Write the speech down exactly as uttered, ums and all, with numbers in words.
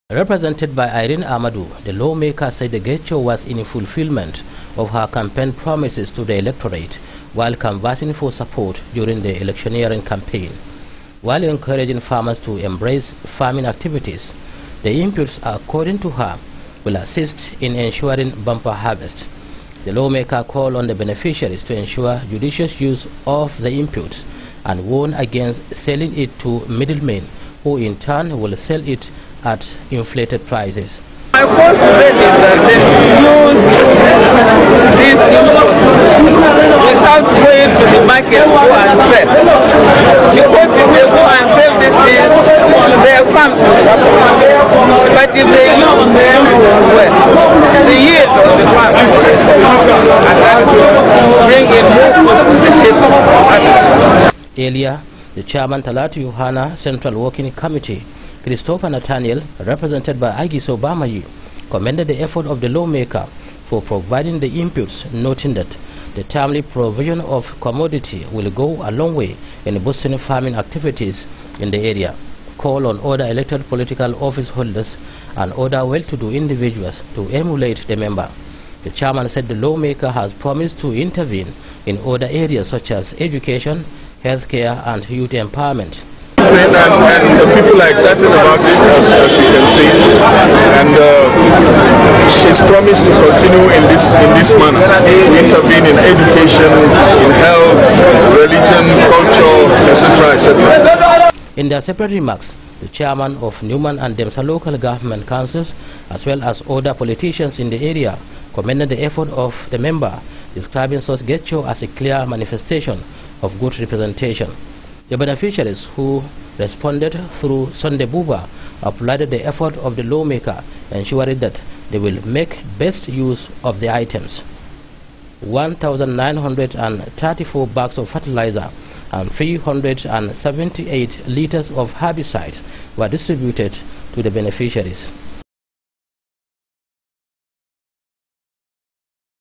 Represented by Irene Amadou, the lawmaker said the gesture was in fulfillment of her campaign promises to the electorate while canvassing for support during the electioneering campaign. While encouraging farmers to embrace farming activities, the inputs, according to her, will assist in ensuring bumper harvest. The lawmaker called on the beneficiaries to ensure judicious use of the inputs and warned against selling it to middlemen who in turn will sell it at inflated prices. My first bet is that they should use these inputs without going to the market to go and sell. Because if they go and sell these things, their farms will suffer. But if they use them well, the yield of the farm will and that will bring in more food to the table. Earlier, the chairman Talatu Yohana Central Working Committee, Christopher Nathaniel, represented by Agiso Bamayi, commended the effort of the lawmaker for providing the inputs, noting that the timely provision of commodity will go a long way in boosting farming activities in the area. Call on other elected political office holders and other well-to-do individuals to emulate the member. The chairman said the lawmaker has promised to intervene in other areas such as education, healthcare and youth empowerment. And, and the people are excited about it, as, as you can see, and uh, she's promised to continue in this in this manner, to intervene in education, in health, religion, culture, et cetera, et cetera. In their separate remarks, the chairman of Numan and Demsa local government councils, as well as other politicians in the area, commended the effort of the member, describing such gesture as a clear manifestation of good representation. The beneficiaries who responded through Sunday Buba applauded the effort of the lawmaker, ensuring that they will make best use of the items. one thousand nine hundred thirty-four bags of fertilizer and three hundred seventy-eight liters of herbicides were distributed to the beneficiaries.